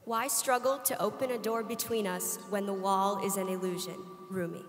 Why struggle to open a door between us when the wall is an illusion? Rumi.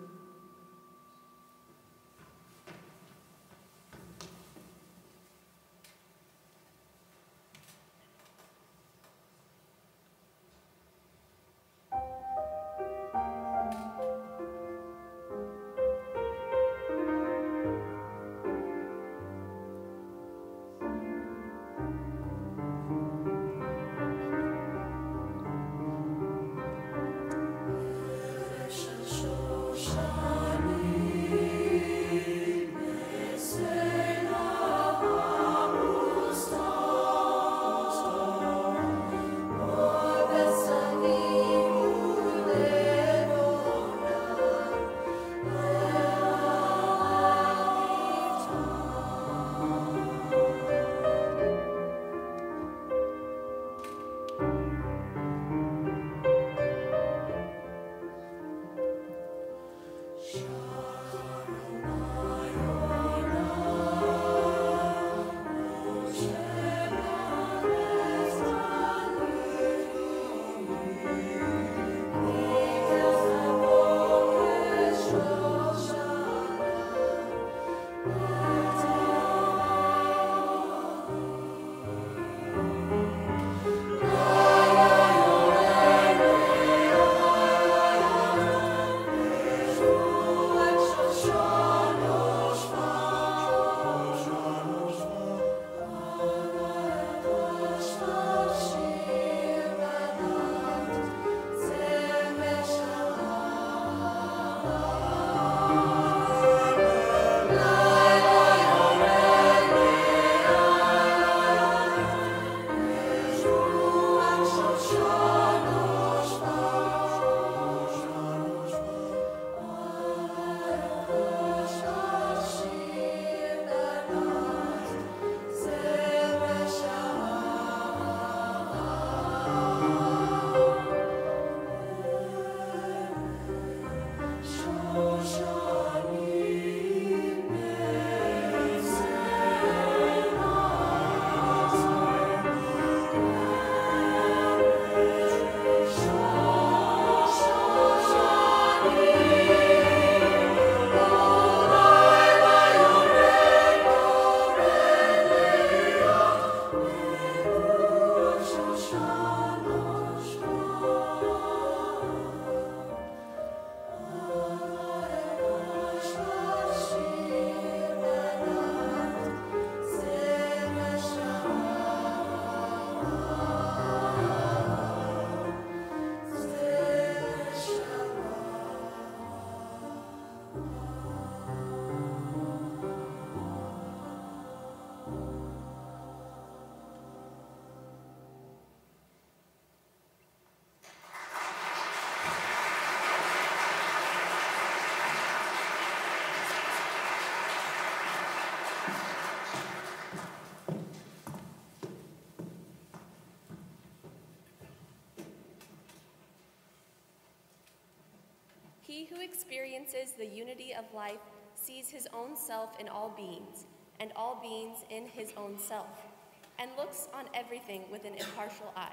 He who experiences the unity of life sees his own self in all beings, and all beings in his own self, and looks on everything with an impartial eye.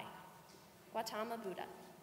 Gautama Buddha.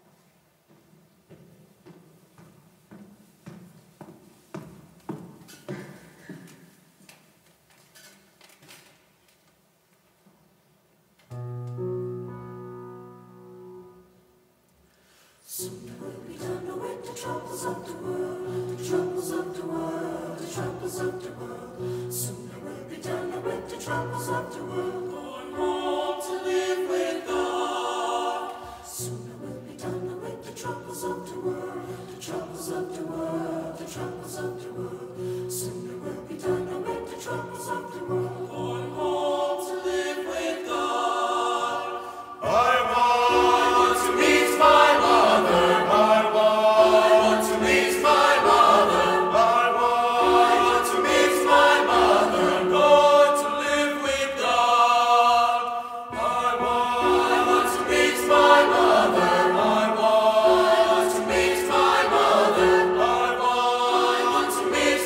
Soon there will be done away the troubles of the world, the troubles of the world, the troubles of the world. Soon there will be done away the troubles of the world, going home to live with God. Soon there will be done away the troubles of the world, the troubles of the world, the troubles of the world. Soon there will be done away the troubles of the world, going home to live with God. I want to meet my mother. I want to meet my mother. I want to meet my mother. I'm going to live with God. I want to meet my mother. I want to meet my mother. I want to meet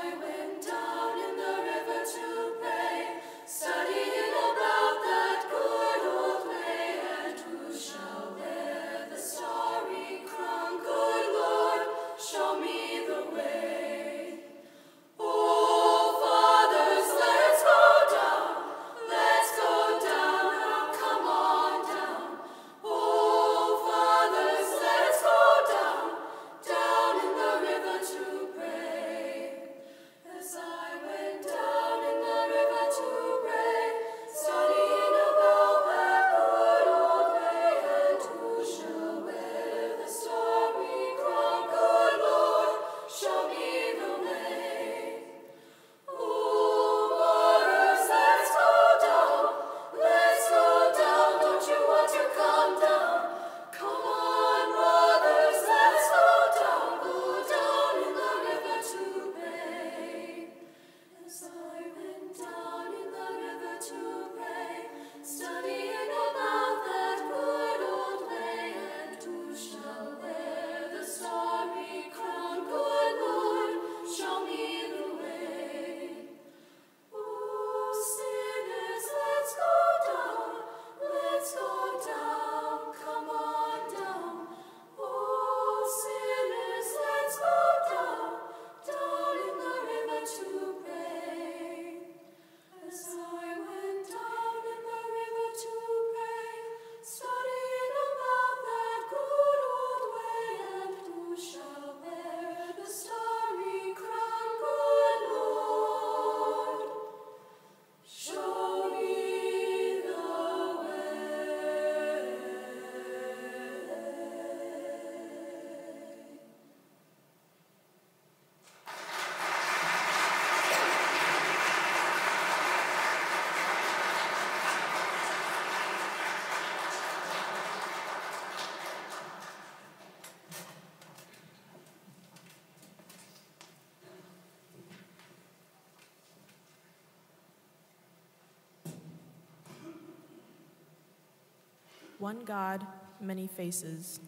One God, many faces.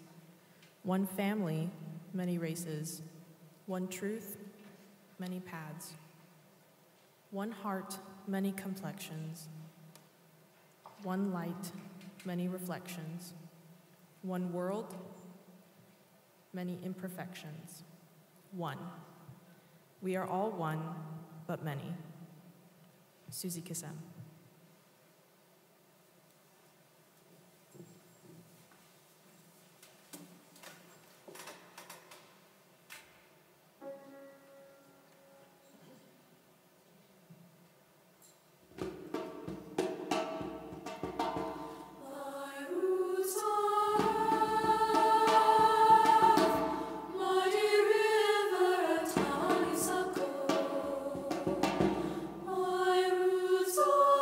One family, many races. One truth, many paths. One heart, many complexions. One light, many reflections. One world, many imperfections. One. We are all one, but many. Susie Kissem. My roots are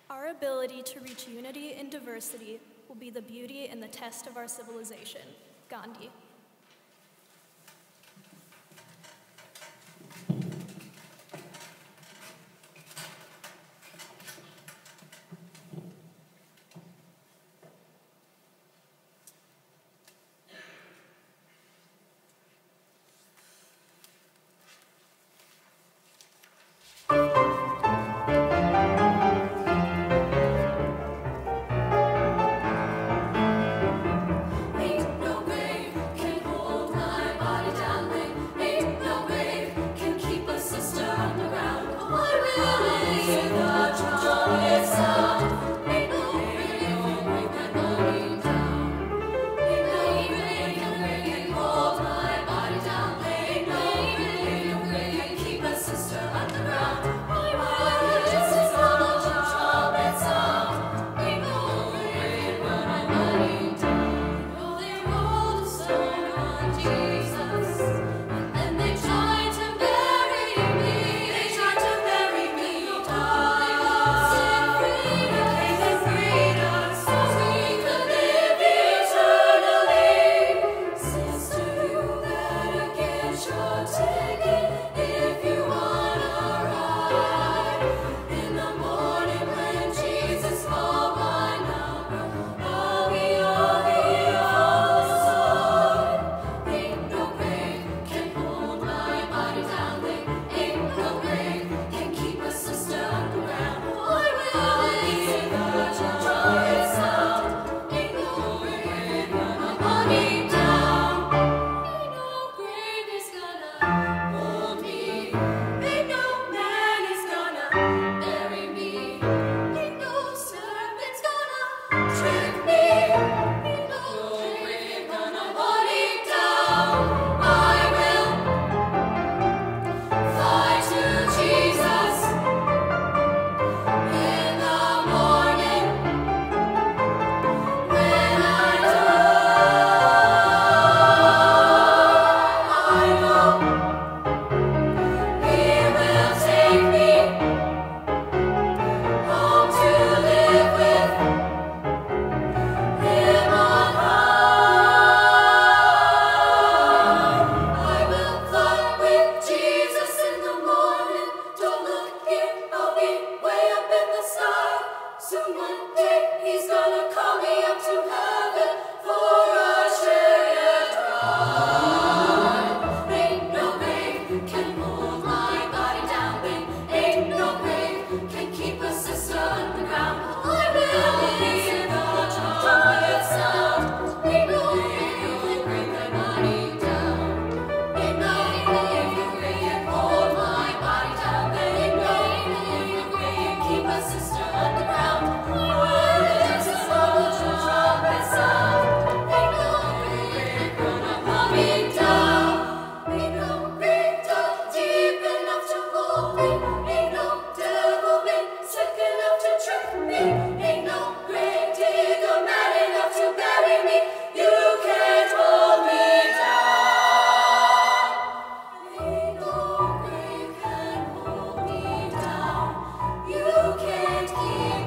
Our ability to reach unity in diversity will be the beauty and the test of our civilization. Gandhi. You can't keep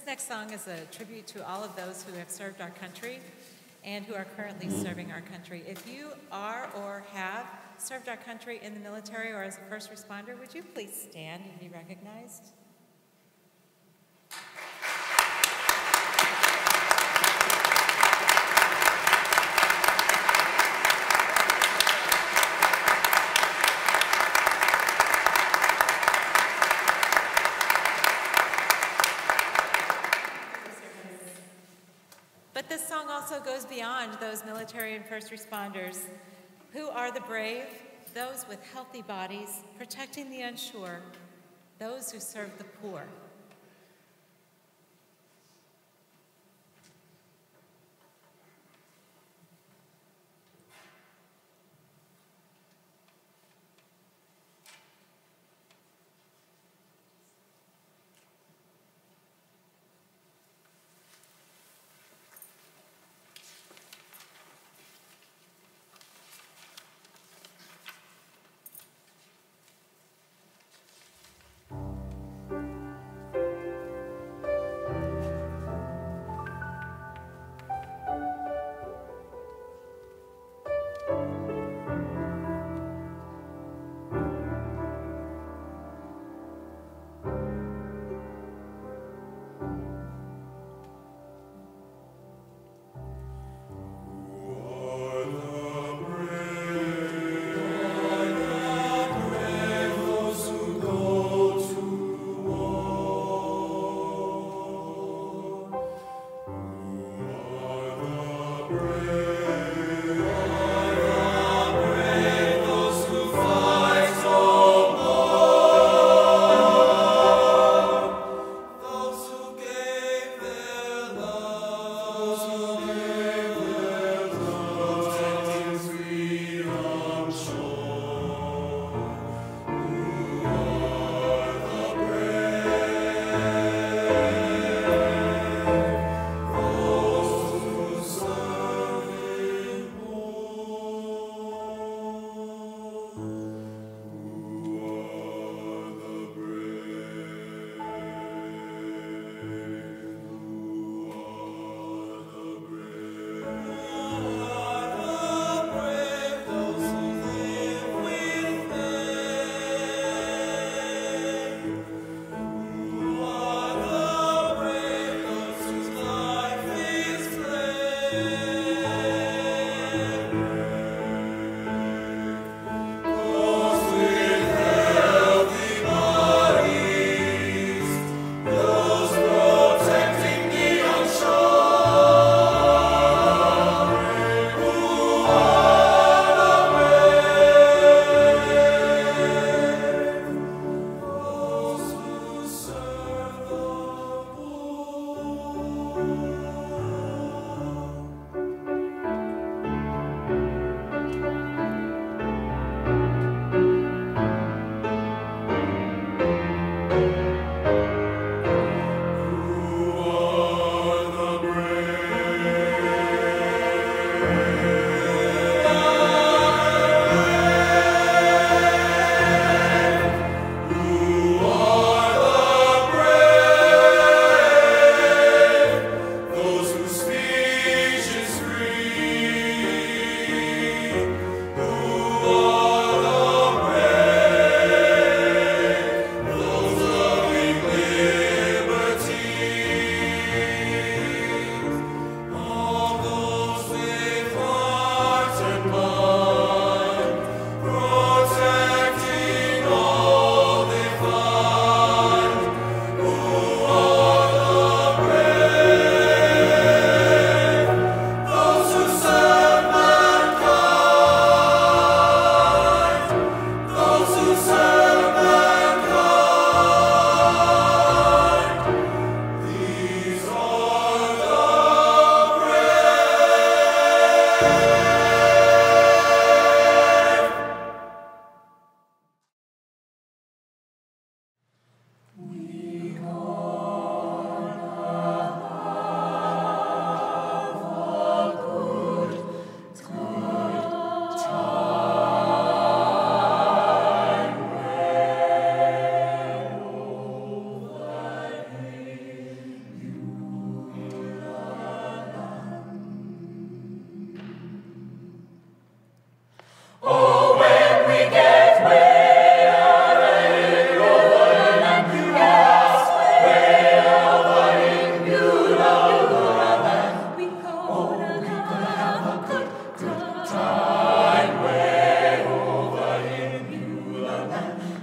This next song is a tribute to all of those who have served our country and who are currently serving our country. If you are or have served our country in the military or as a first responder, would you please stand and be recognized? But this song also goes beyond those military and first responders who are the brave, those with healthy bodies, protecting the unsure, those who serve the poor.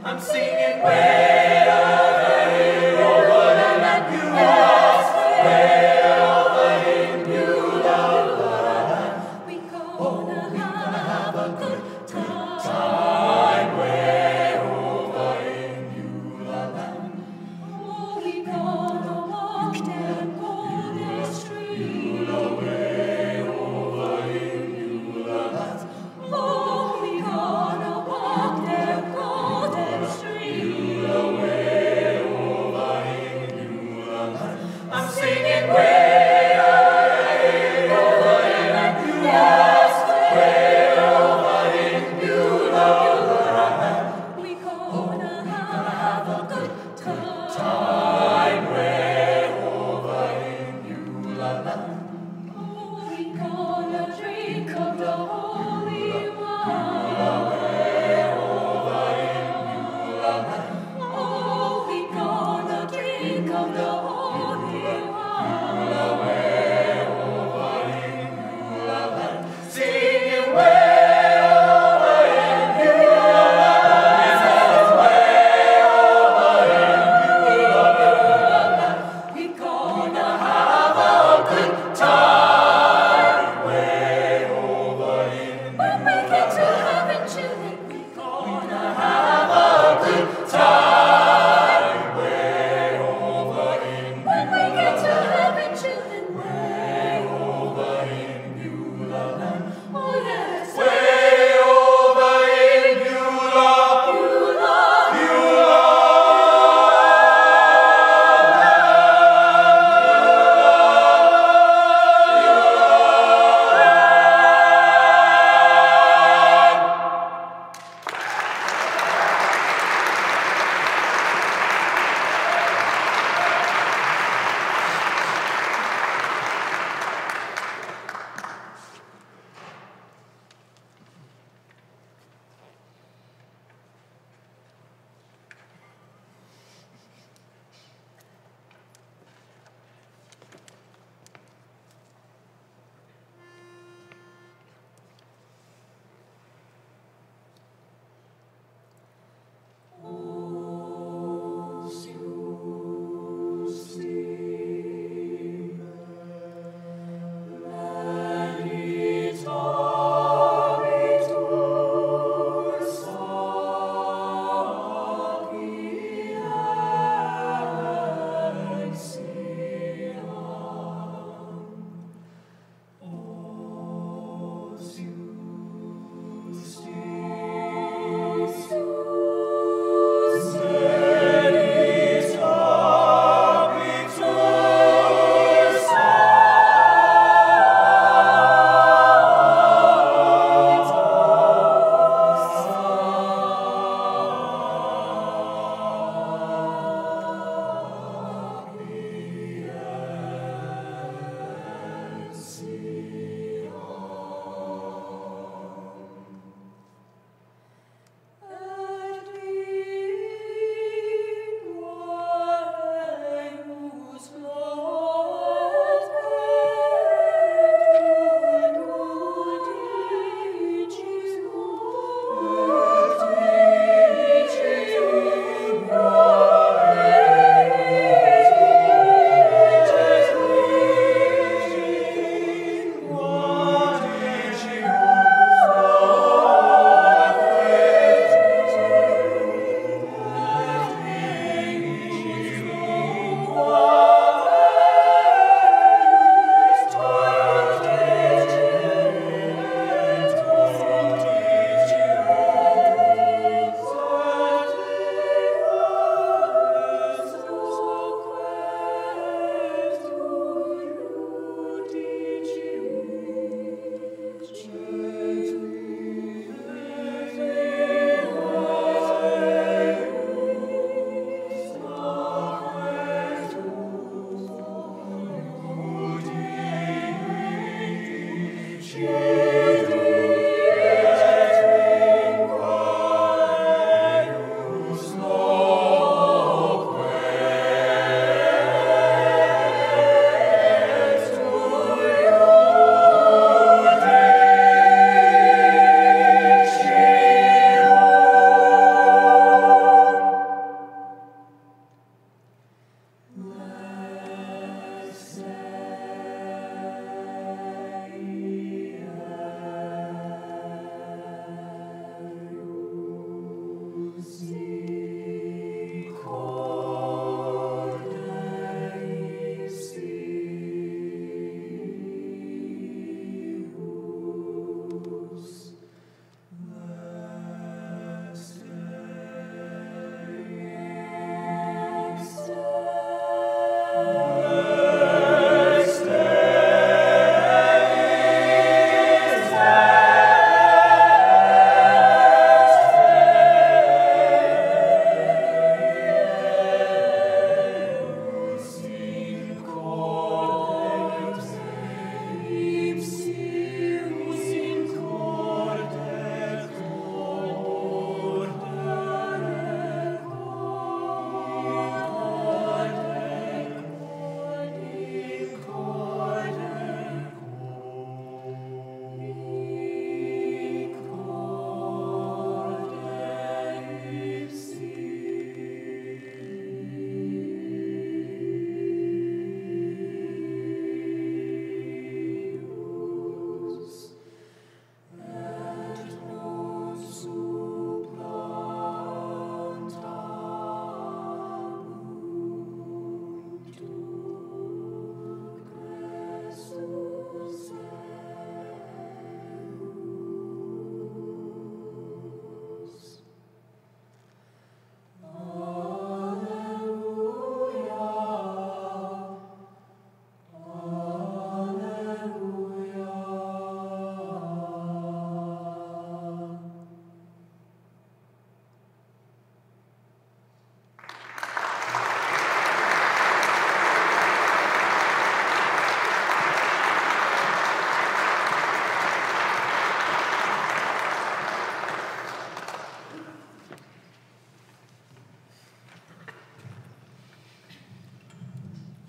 I'm singing way over the land, Beulah, way over in Beulah land. We gonna have a good time way over in Beulah land. Oh, we gonna walk them golden streets. Beulah way over in Beulah land. Oh, we gonna walk them golden streets.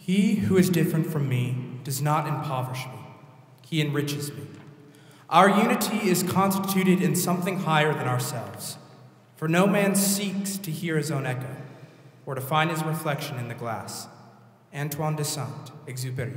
He who is different from me does not impoverish me. He enriches me. Our unity is constituted in something higher than ourselves, for no man seeks to hear his own echo or to find his reflection in the glass. Antoine de Saint-Exupéry.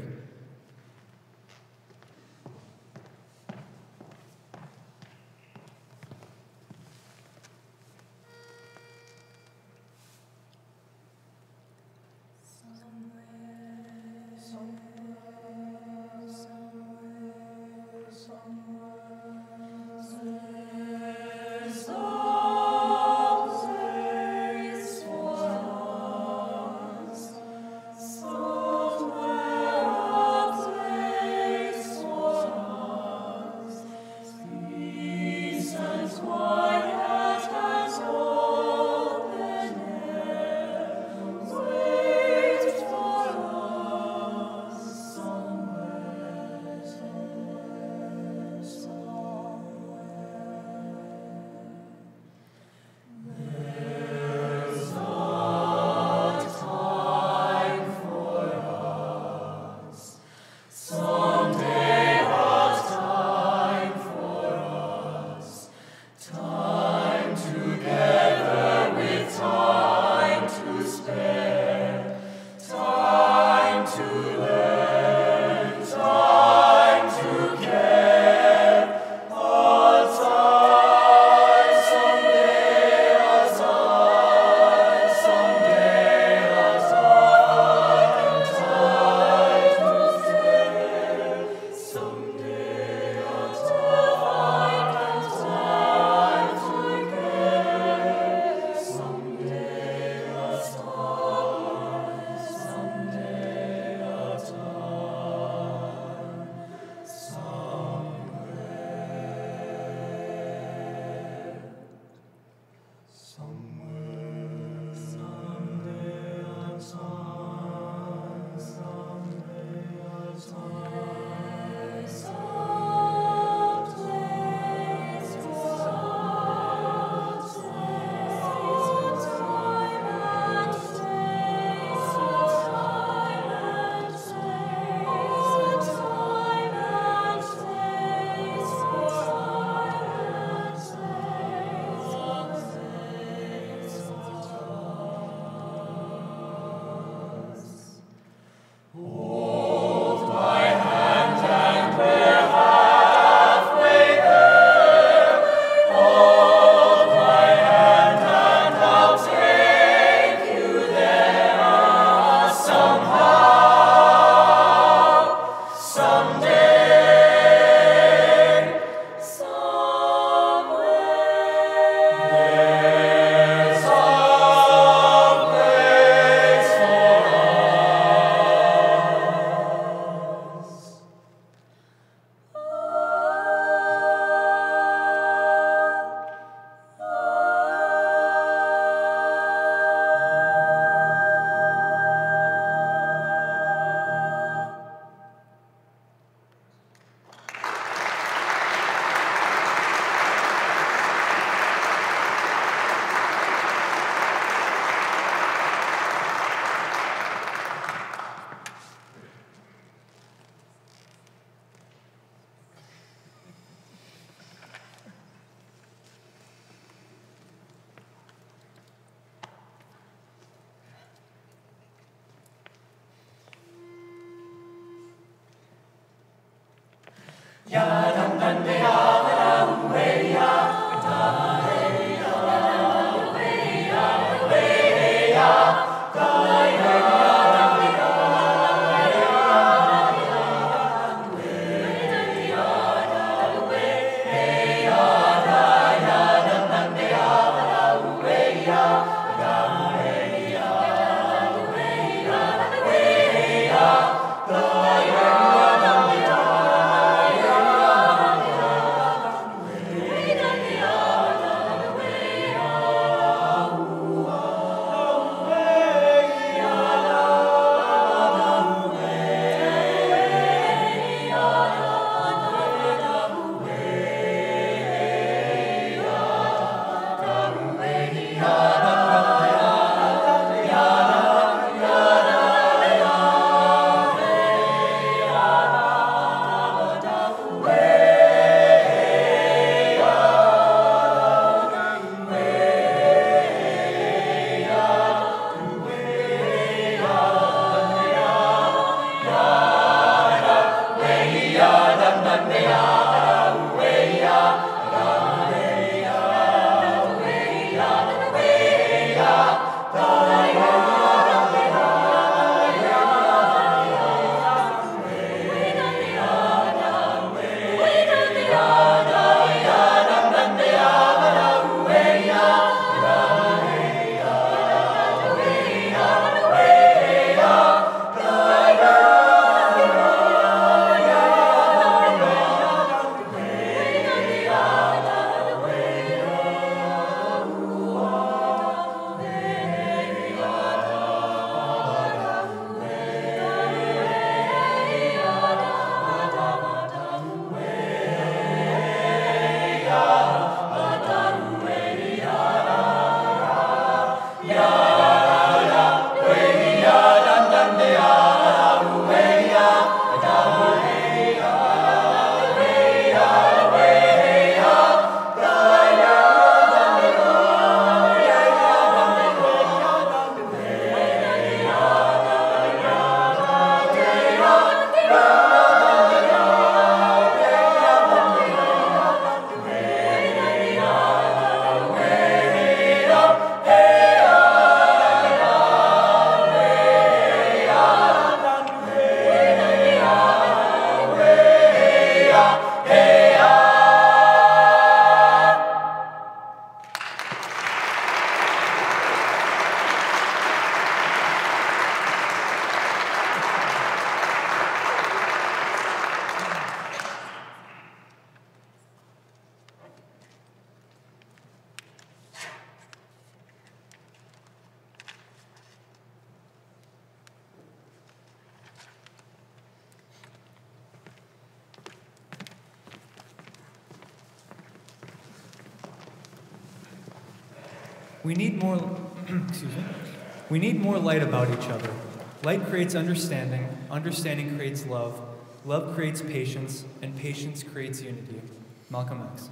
We need more, excuse me. We need more light about each other. Light creates understanding, understanding creates love, love creates patience, and patience creates unity. Malcolm X.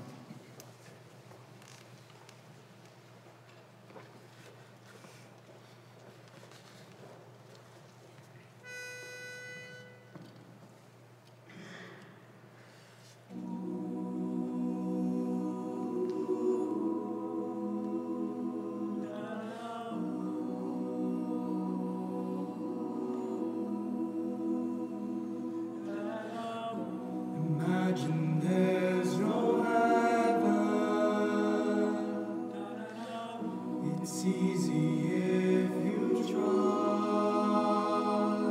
Imagine there's no heaven. It's easy if you try.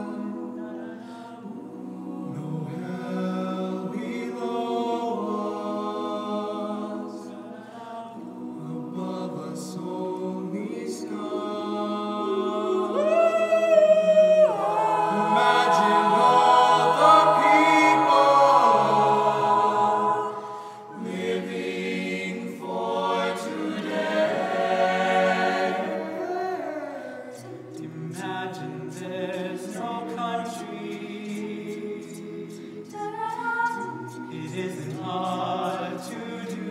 No hell below us. Above us only sky. Imagine all the living for today. Imagine there's no country. It isn't hard to do.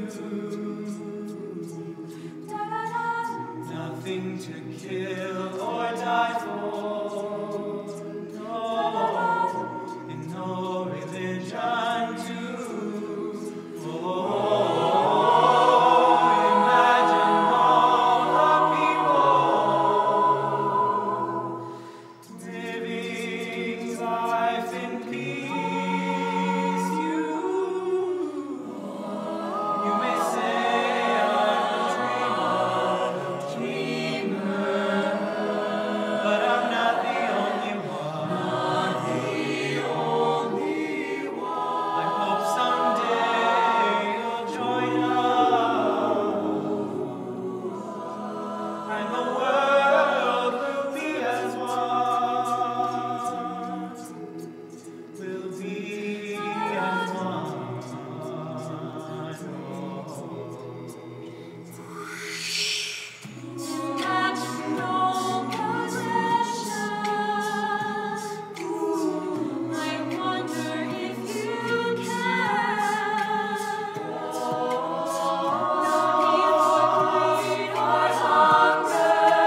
Nothing to kill or die for. No, and no religion too. Imagine all the people living life in peace. You may say I'm a dreamer, but I'm not the only one. I hope someday you'll join us, and the world will be as one. Will be as one. Imagine no possessions. I wonder if you can. No need for greed or hunger.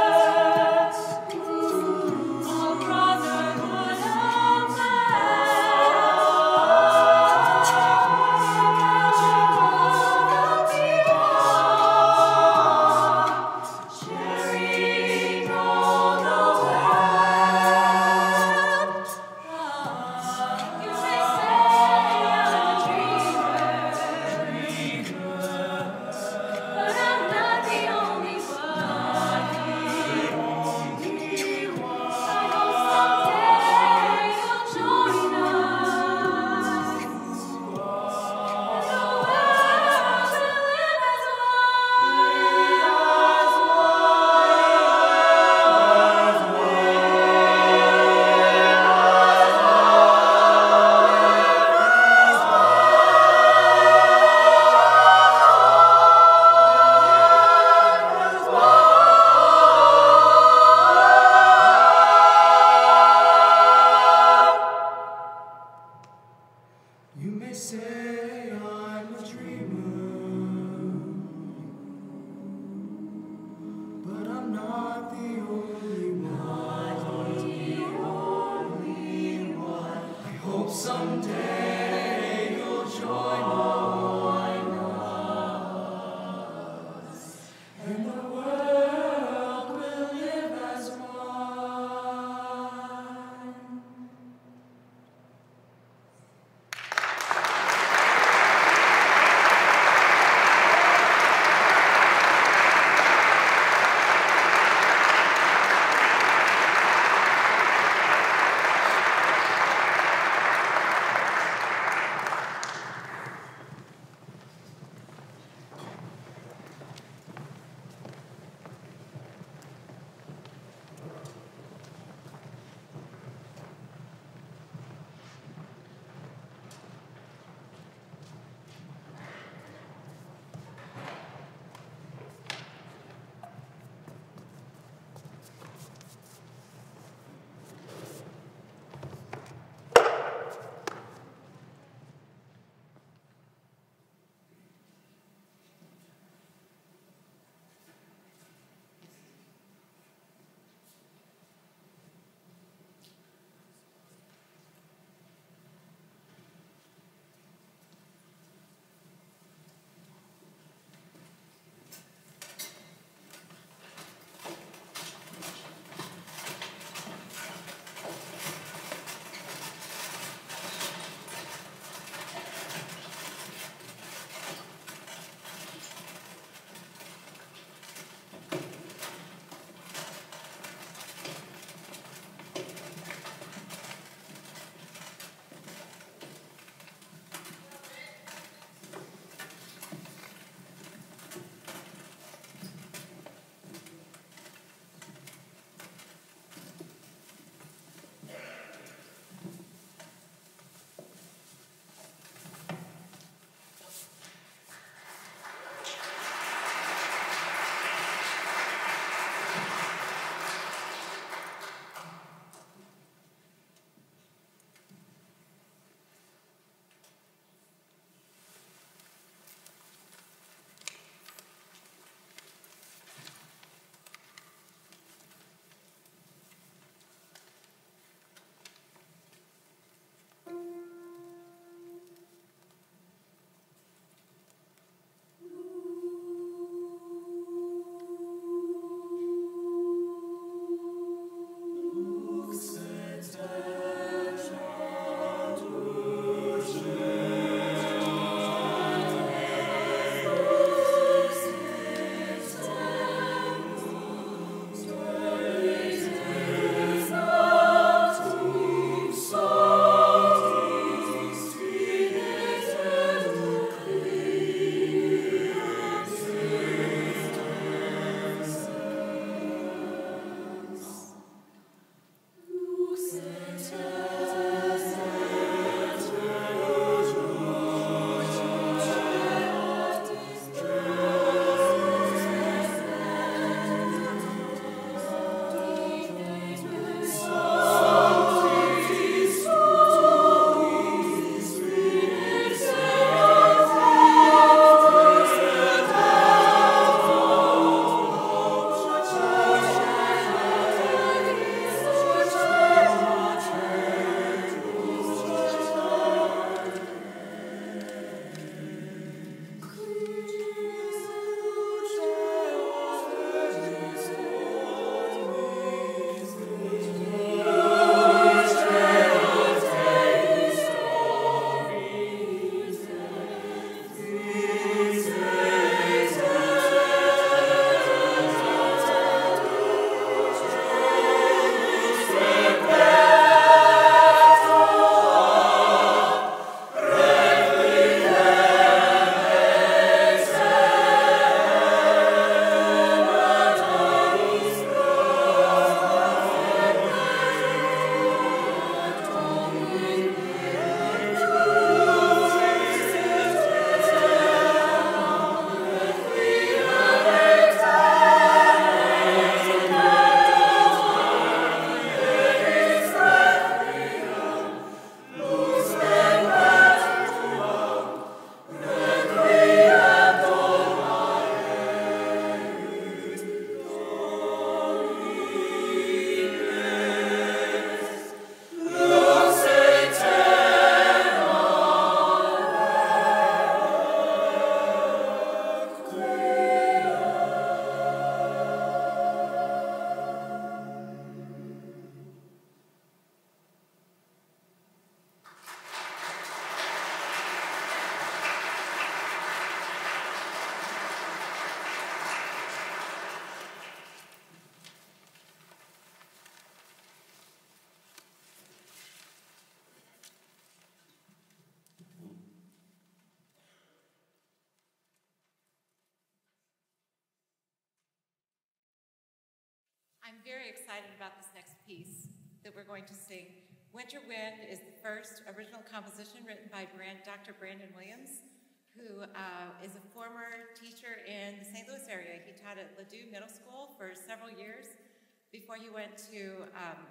I'm very excited about this next piece that we're going to sing. Winter Wind is the first original composition written by Dr. Brandon Williams, who is a former teacher in the St. Louis area. He taught at Ladue Middle School for several years before he went to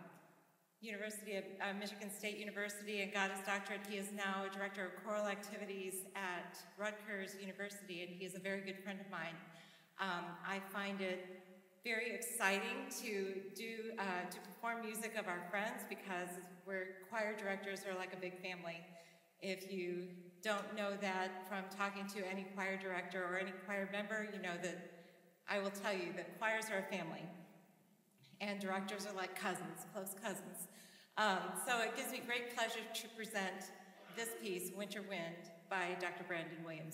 Michigan State University and got his doctorate. He is now a director of choral activities at Rutgers University, and he is a very good friend of mine. I find it very exciting to perform music of our friends, because we're choir directors are like a big family. If you don't know that from talking to any choir director or any choir member, you know that I will tell you that choirs are a family, and directors are like cousins, close cousins. So it gives me great pleasure to present this piece, Winter Wind, by Dr. Brandon Williams.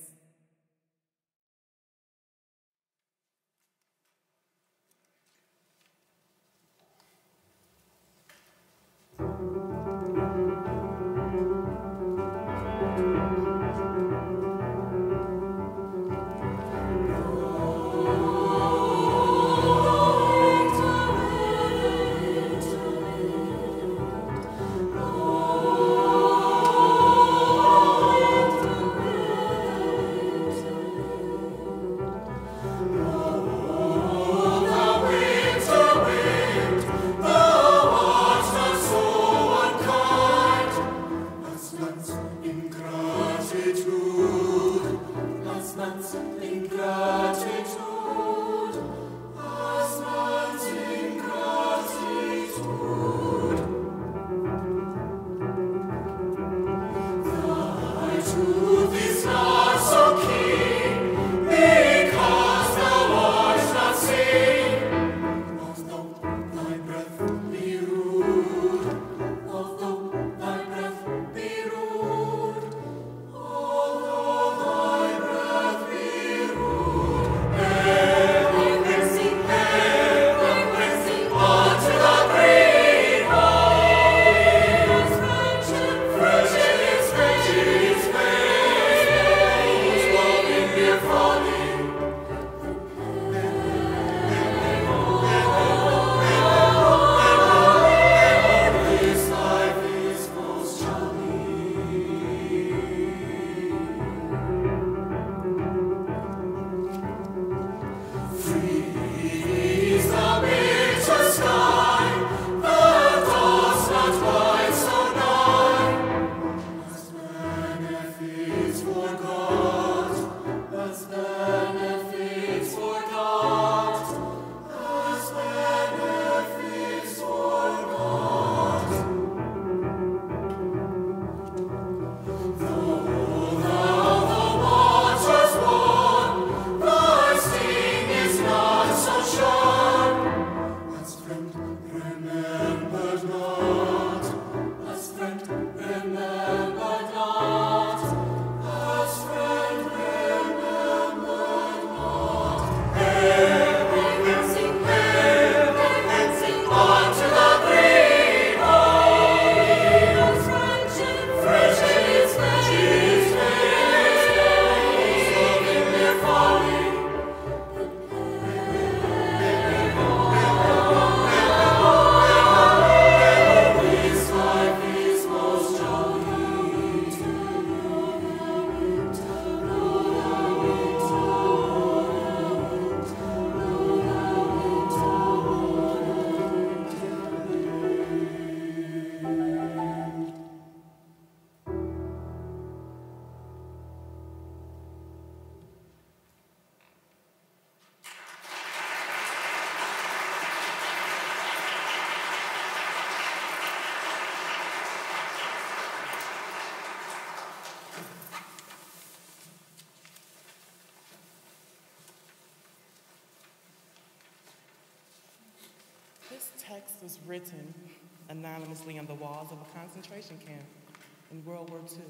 This text was written anonymously on the walls of a concentration camp in World War II.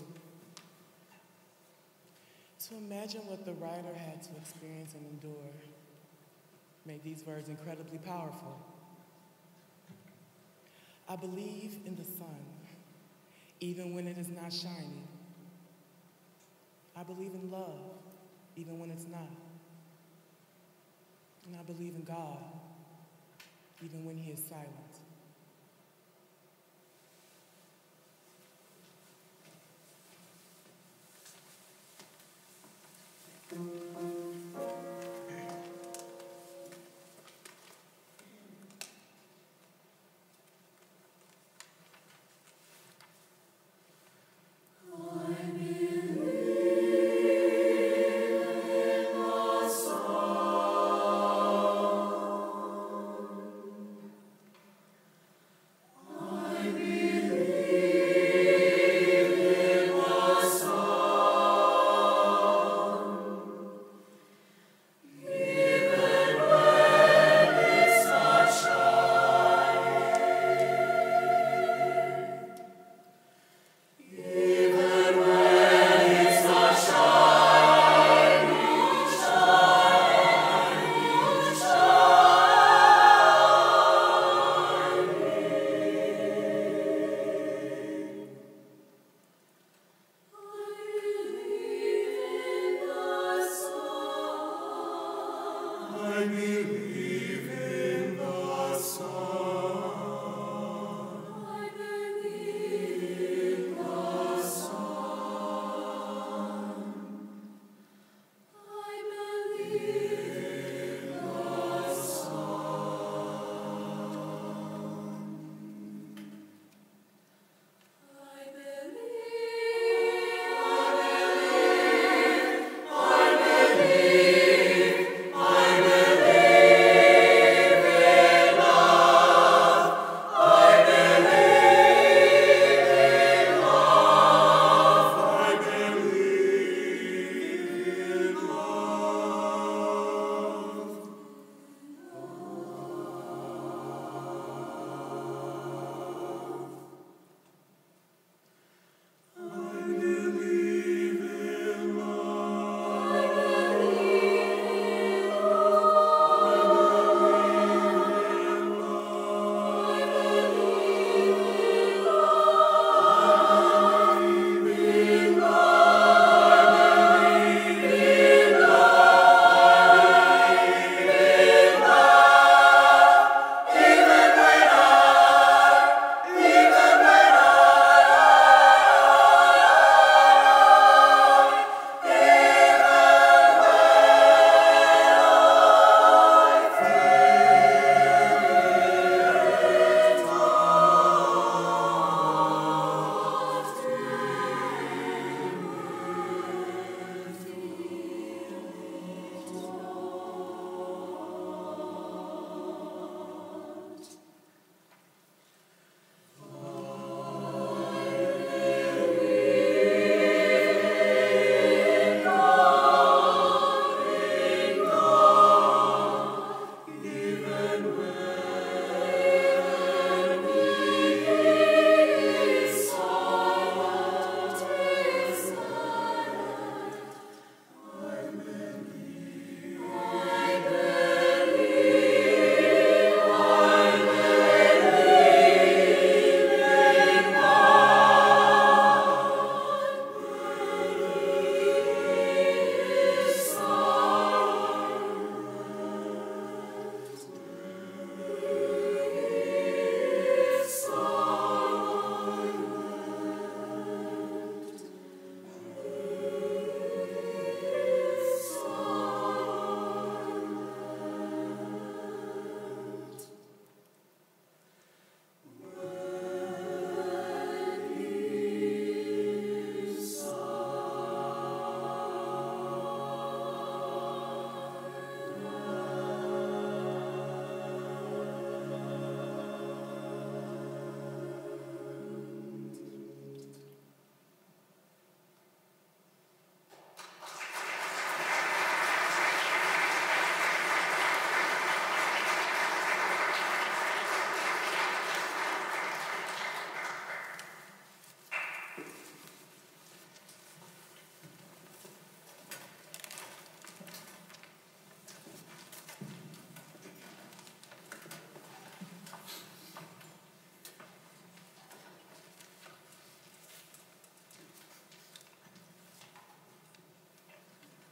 To imagine what the writer had to experience and endure made these words incredibly powerful. I believe in the sun, even when it is not shining. I believe in love, even when it's not. And I believe in God, even when he is silent.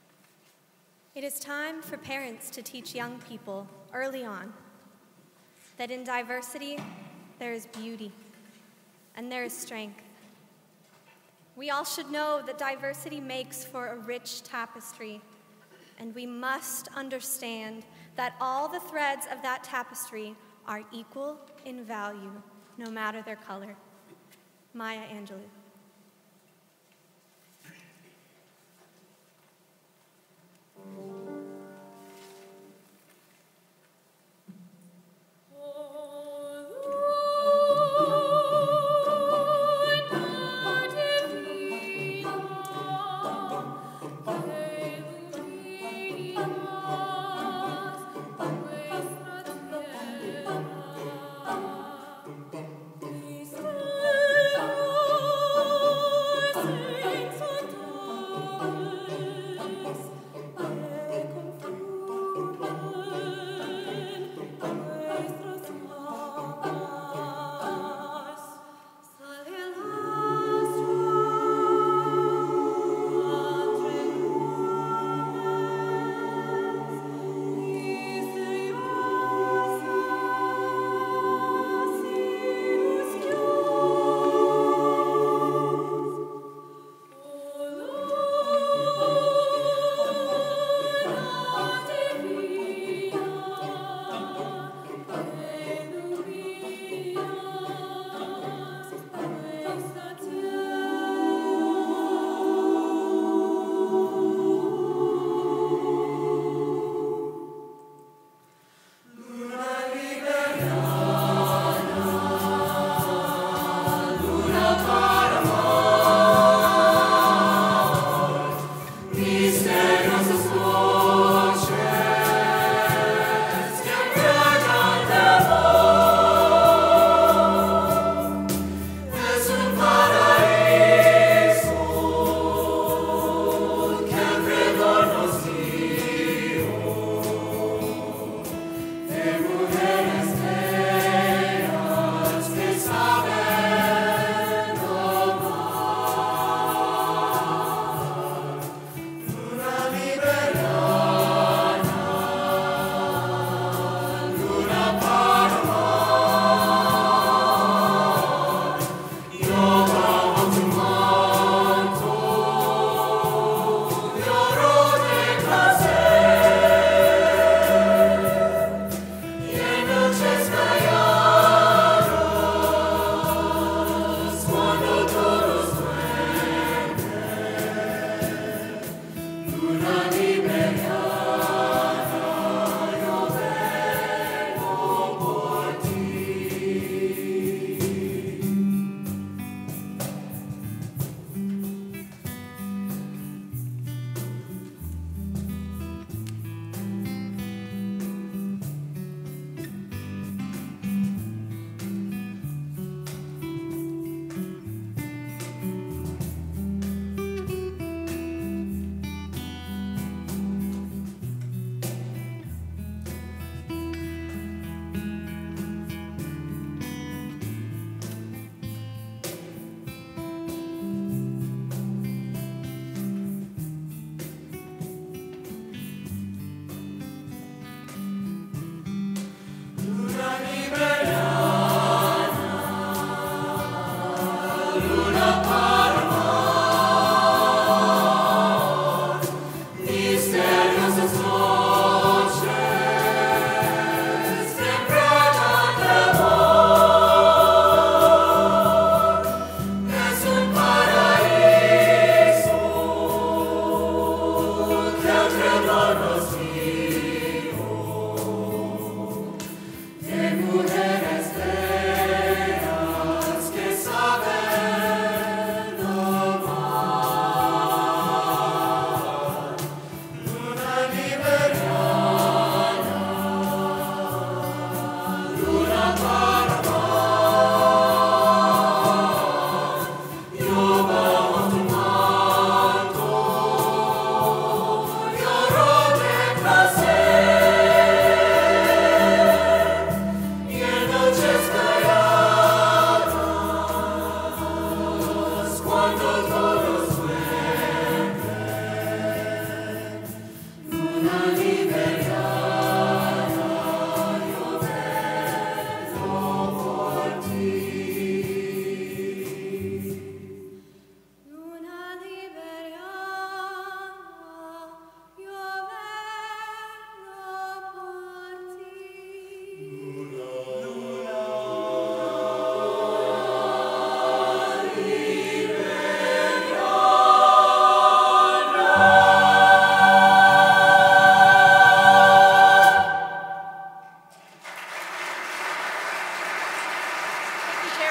It is time for parents to teach young people early on. that in diversity there is beauty and there is strength. We all should know that diversity makes for a rich tapestry, and we must understand that all the threads of that tapestry are equal in value, no matter their color. Maya Angelou.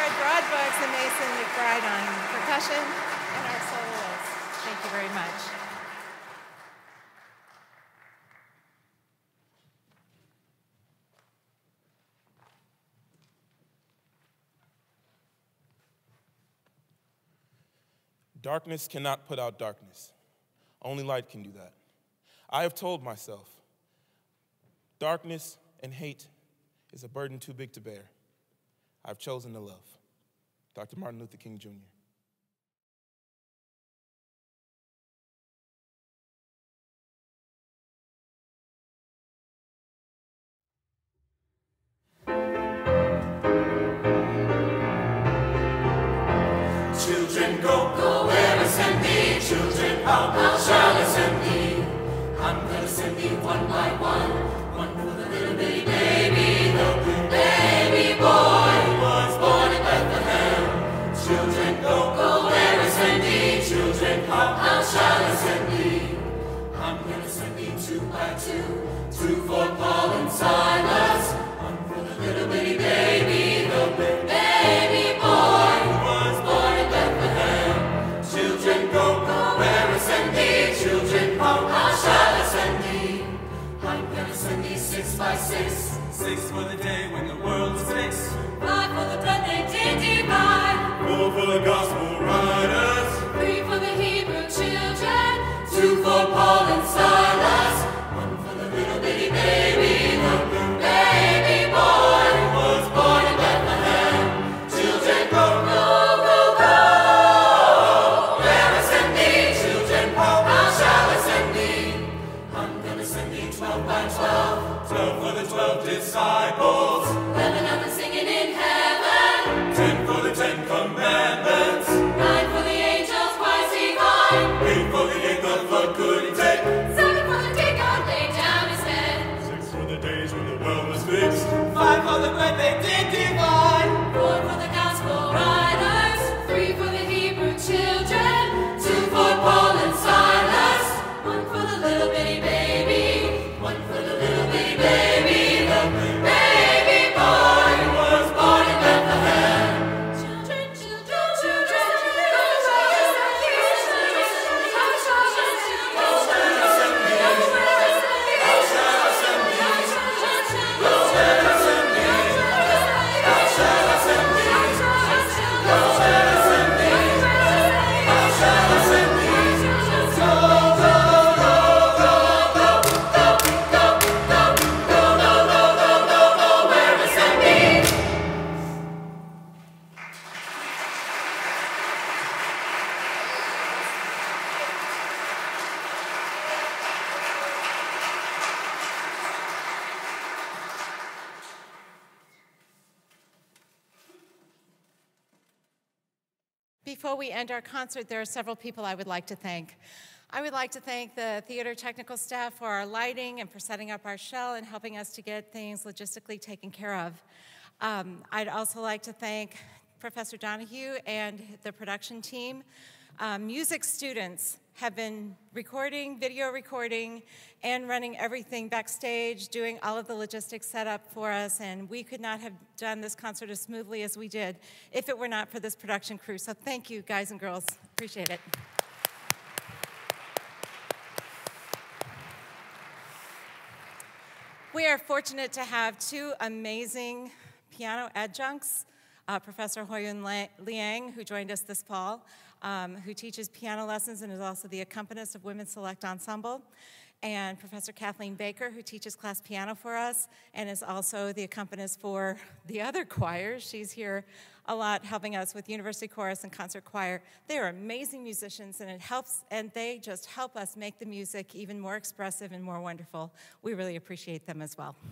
Jared Broadbooks and Mason McBride on percussion, and our soloist. Thank you very much. Darkness cannot put out darkness. Only light can do that. I have told myself, darkness and hate is a burden too big to bear. I've chosen to love. Dr. Martin Luther King, Jr. Children, go where I send thee. Children, how shall I send thee? I'm gonna send thee one by one. One for the little bitty baby, the baby boy who was born in Bethlehem. Children, go where I send thee. Children, how shall I send thee? I'm gonna send thee two by two. Two for Paul and Silas. One for the little bitty baby, the baby boy who was born in Bethlehem. Children, go where I send thee. Children, how shall I send thee? I'm gonna send thee 6 by 6. 6 for the day when the world is fixed. 5 for the bread they did divide. 4 for the gospel riders. 3 for the Hebrew children. 2 for Paul and Silas. 1 for the little bitty baby, the baby boy who was born in Bethlehem. Children, go where I send thee. Children, how shall I send thee? I'm gonna send thee 12 by 12. 12 for the 12 disciples. 11 of them singing in heaven. 10 for the 10 commandments. 9 for the angels twice divine. 8 for the 8th of what could he take? 7 for the day God laid down his head. 6 for the days when the world was fixed. 5 for the bread they did divide. 4 for the gospel riders. 3 for the Hebrew children. 2 for Paul and Silas. 1 for the little bitty baby. 1 for the little bitty baby. The baby boy who was born in Bethlehem. Children, Before we end our concert, there are several people I would like to thank. I would like to thank the theater technical staff for our lighting and for setting up our shell and helping us to get things logistically taken care of. I'd also like to thank Professor Donahue and the production team. Music students have been recording, video recording, and running everything backstage, doing all of the logistics set up for us, and we could not have done this concert as smoothly as we did if it were not for this production crew. So thank you, guys and girls. Appreciate it. We are fortunate to have two amazing piano adjuncts, Professor Hoyun Liang, who joined us this fall, who teaches piano lessons and is also the accompanist of Women's Select Ensemble, and Professor Kathleen Baker, who teaches class piano for us and is also the accompanist for the other choirs. She's here a lot helping us with University Chorus and Concert Choir. They are amazing musicians, and they just help us make the music even more expressive and more wonderful. We really appreciate them as well.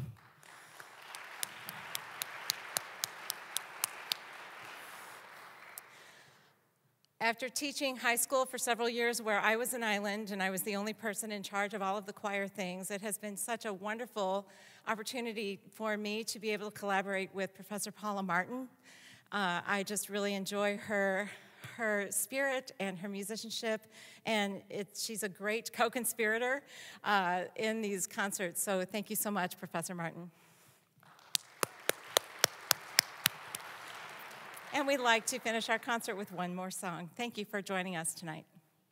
After teaching high school for several years where I was an island and I was the only person in charge of all of the choir things, it has been such a wonderful opportunity for me to be able to collaborate with Professor Paula Martin. I just really enjoy her spirit and her musicianship, and she's a great co-conspirator in these concerts. So thank you so much, Professor Martin. And we'd like to finish our concert with one more song. Thank you for joining us tonight.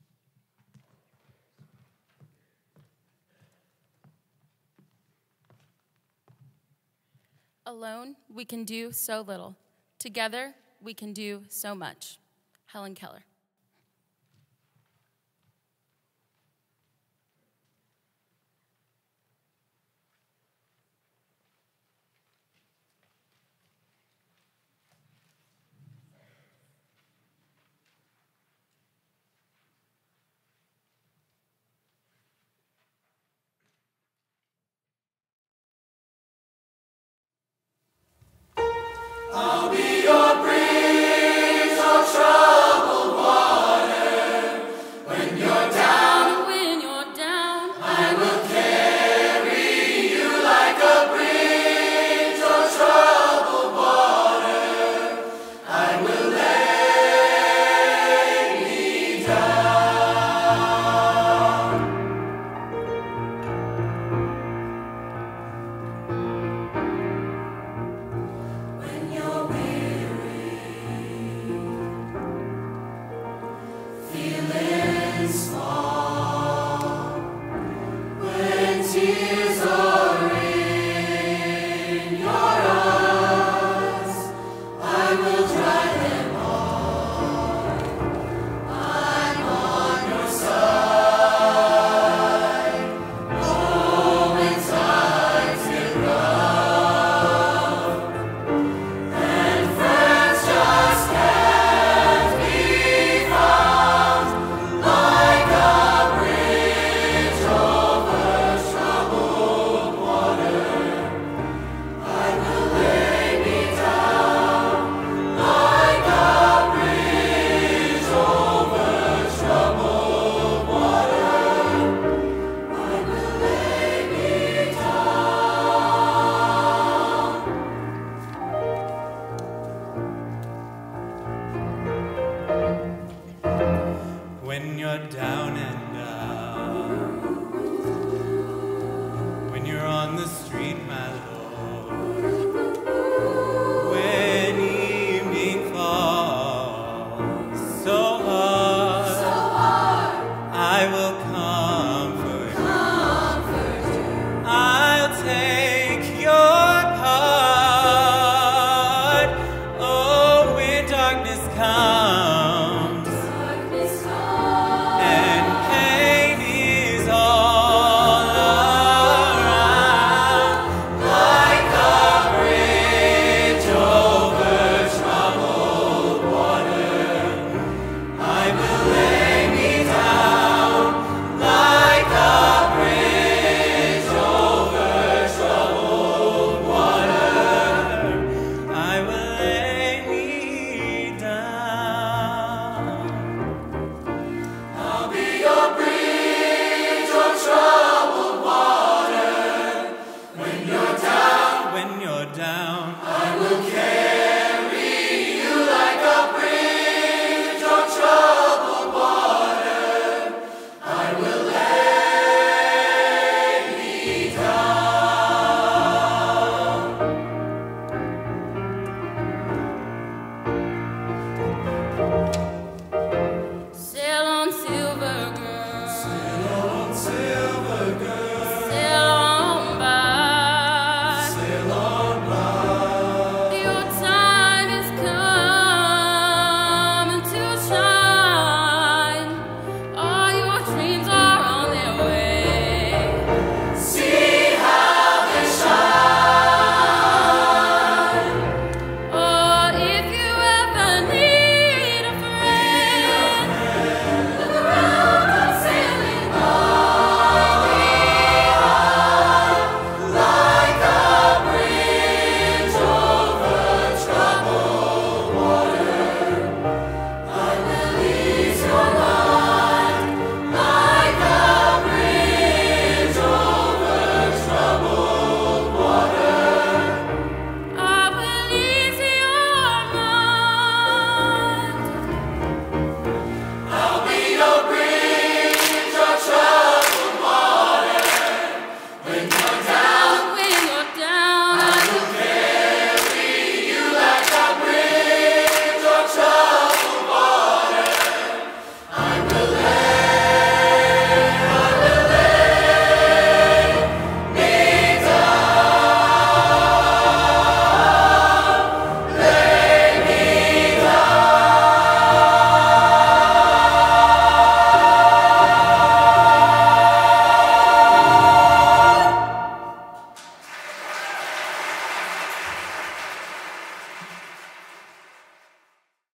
Alone, we can do so little. Together, we can do so much. Helen Keller. I'll be your bridge of troubled water. When you're down, I will carry you like a bridge of troubled water. I will lay me down. When you're weary, feeling small, when tears are in your eyes, I will dry them all. I'm on your side. Oh, when times get rough and friends just can't be found, like a bridge over troubled water, I will lay me down. Like a bridge over troubled water, I will lay me down. When you're down and out, when you're on the street, my Lord, when evening falls so hard, I will comfort you. I'll take your part. Oh, when darkness comes